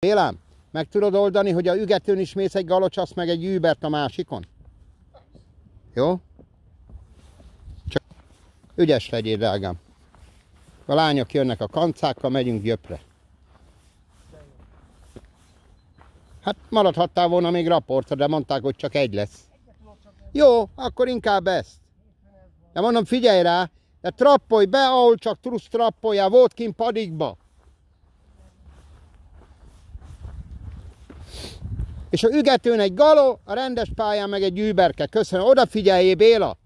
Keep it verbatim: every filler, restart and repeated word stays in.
Bélám, meg tudod oldani, hogy a ügetőn is mész egy galocsasz, meg egy übert a másikon? Jó? Csak ügyes legyél, drágám. A lányok jönnek a kancákkal, megyünk Gyöpre. Hát maradhattál volna még raportra, de mondták, hogy csak egy lesz. Jó, akkor inkább ezt. De mondom, figyelj rá, de trappolj be, ahol csak tudsz trappoljál, volt kint Padikba. És a ügetőn egy galó, a rendes pályán meg egy überke. Köszönöm, odafigyeljél, Béla!